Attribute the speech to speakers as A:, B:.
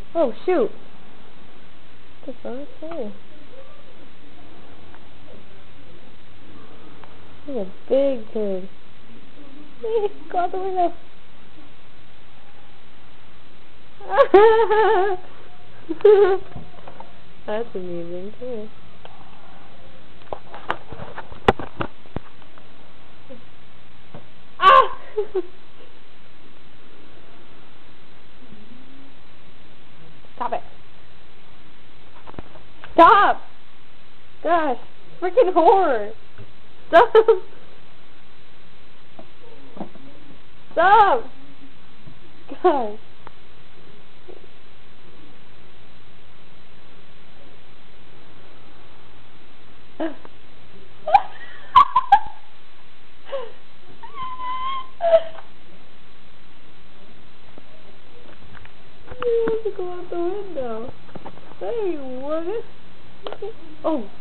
A: Oh shoot! What the fuck? Hey. He's a big kid. Go out the window. That's amusing too. Ah! Stop it. Stop! Gosh, freaking whore. Stop! Stop! Gosh. You have to go out the window. Hey, what? Oh.